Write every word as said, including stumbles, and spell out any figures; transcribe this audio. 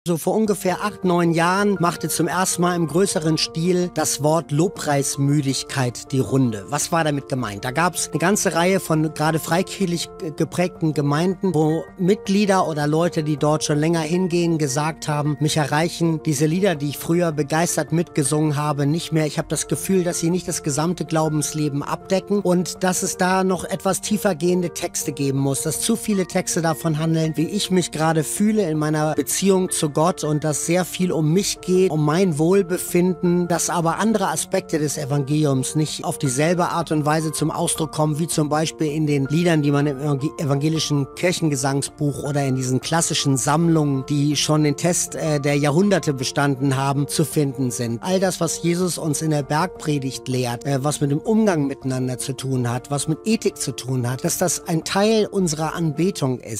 So vor ungefähr acht, neun Jahren machte zum ersten Mal im größeren Stil das Wort Lobpreismüdigkeit die Runde. Was war damit gemeint? Da gab es eine ganze Reihe von gerade freikirchlich geprägten Gemeinden, wo Mitglieder oder Leute, die dort schon länger hingehen, gesagt haben, mich erreichen diese Lieder, die ich früher begeistert mitgesungen habe, nicht mehr. Ich habe das Gefühl, dass sie nicht das gesamte Glaubensleben abdecken und dass es da noch etwas tiefer gehende Texte geben muss, dass zu viele Texte davon handeln, wie ich mich gerade fühle in meiner Beziehung zu Gott und dass sehr viel um mich geht, um mein Wohlbefinden, dass aber andere Aspekte des Evangeliums nicht auf dieselbe Art und Weise zum Ausdruck kommen, wie zum Beispiel in den Liedern, die man im evangelischen Kirchengesangsbuch oder in diesen klassischen Sammlungen, die schon den Test äh, der Jahrhunderte bestanden haben, zu finden sind. All das, was Jesus uns in der Bergpredigt lehrt, äh, was mit dem Umgang miteinander zu tun hat, was mit Ethik zu tun hat, dass das ein Teil unserer Anbetung ist.